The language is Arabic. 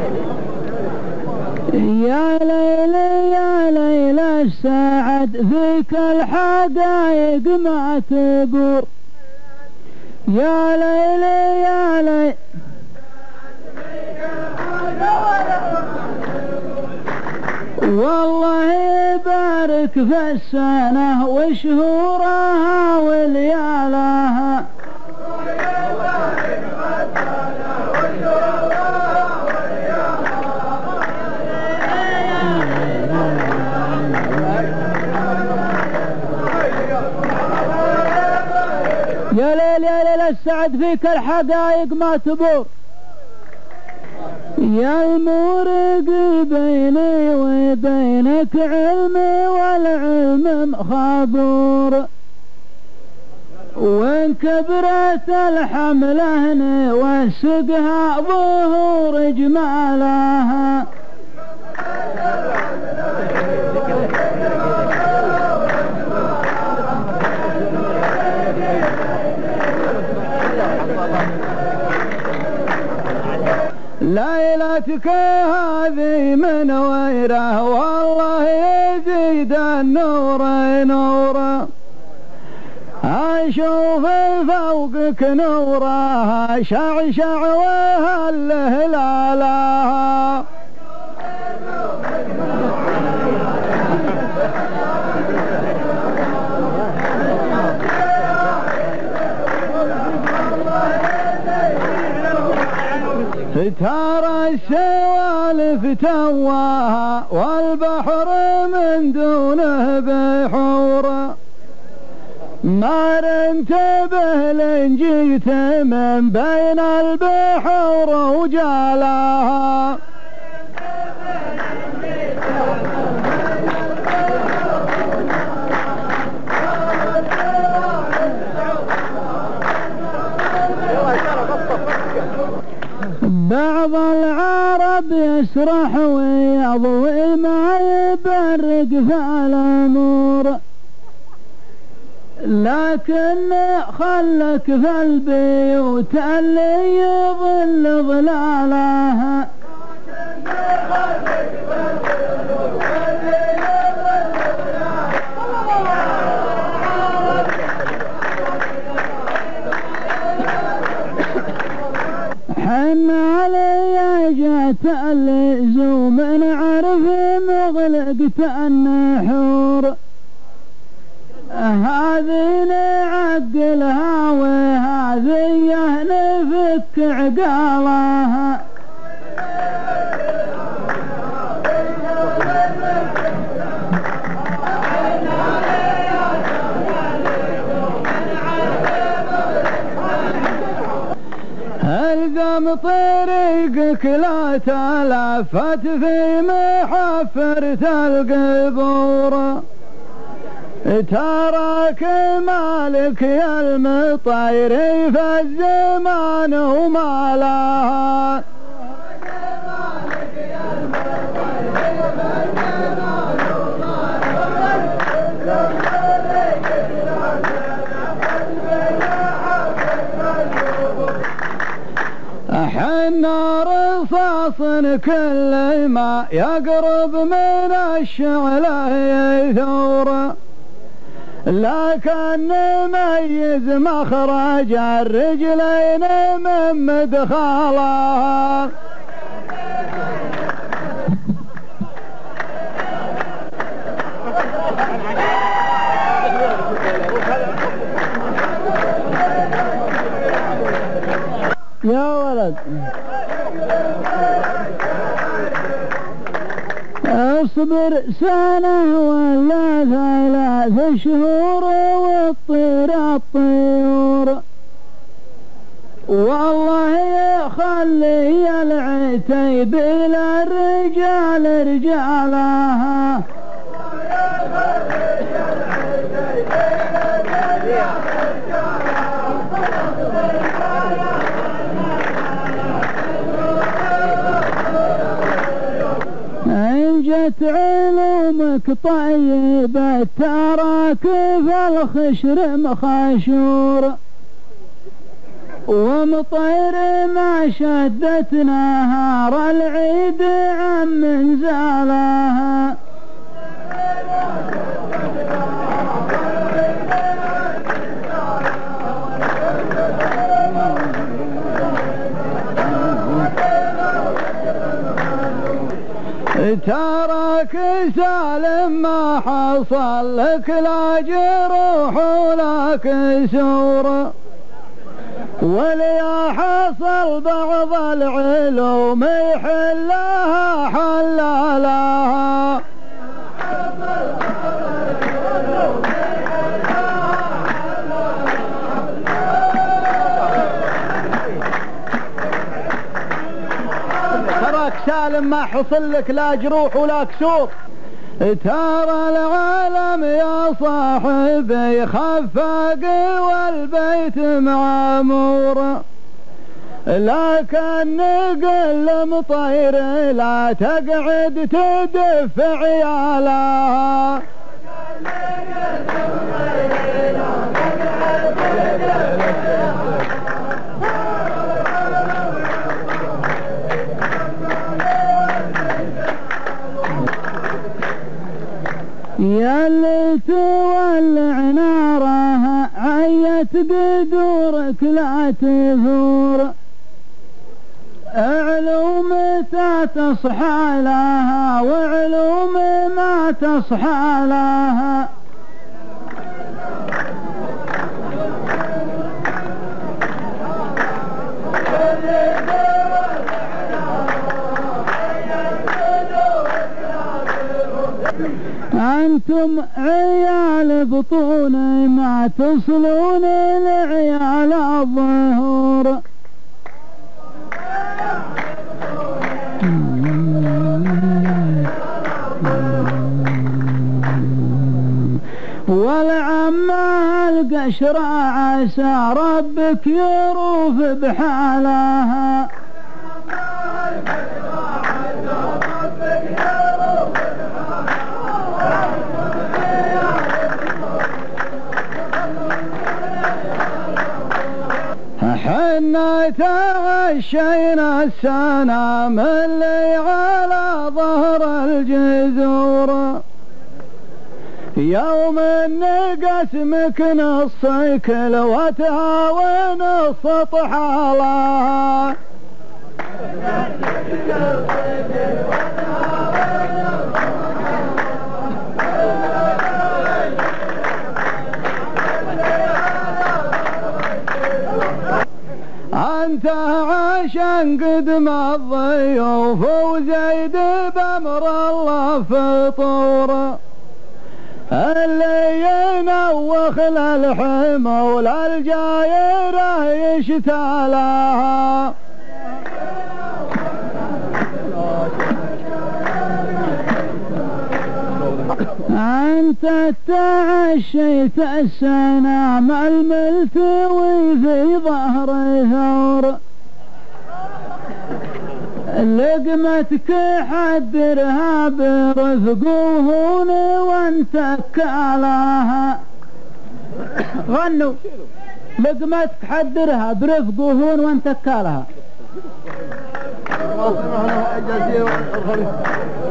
يا ليلي يا ليلى السعد فيك الحدايق ما تبور. يا ليلي يا ليلي والله يبارك في السنة وشهورها وليالها. يا ليل يا ليل السعد فيك الحدايق ما تبور. يا المورق بيني وبينك علمي والعلم مخابور. وان كبرت الحملة نوسقها ظهور جمالها. ليلتك هذه منويرة والله يزيد النور نورا. أشوف فوقك نورها شعشع وهالهلالها. ترى السوالف تواها والبحر من دونه بحورا. ما ننتبه لن جيت من بين البحور وجالها. بعض العرب يسرح ويضوي ما يبرق في الامور. لكن خلك في البيوت اللي يظل ظلالها. حن علي جات اللزوم نعرف مغلقة النحور. هذه نعقلها وهذه نفك عقالها. الزم طريقك لا تلفت في محفرة القبور. تراك مالك يا المطير في الزمان وما لها. حنا رصاص كل ما يقرب من الشعلة يثور. لكن نميز مخرج الرجلين من مدخلها. يا ولد اصبر سنة ولا 3 شهور والطير الطيور. والله يخلي العتيب للرجال رجالها. إن جت علومك طيبة تراك في الخشر مخشور. ومطير ما شدت نهار العيد تراك سالم ما حصل لك لا جروح ولا كسور، وليا حصل بعض العلوم يحلها حلالها. تراك سالم ما حصل لك لا جروح ولا كسور، ترى العالم يا صاحبي خفاق والبيت معمور، لكن نقل مطير لا تقعد تدف عيالها. يا اللي تولع نارها عيت قدورك لا تثور، علوم متى تصحى لها وعلوم ما تصحى لها. أنتم عيال بطون ما تصلون لعيال الظهور، والعمة القشرة عسى ربك يروف بحالها. حنا تعشينا السنة ملي على ظهر الجذور، يوم نقسمك نص كلوتها ونص طحالها. انت عشان قدم الضيوف وزيد بامر الله فطور، اللي ينوخ للحمول الجايره يشتالها. انت تعشيت السنة مع الملتوي في ظهر ثور، لقمتك حدرها برفق وهون وانت كالها. غنوا لقمتك حدرها برفق وهون وانت كالها.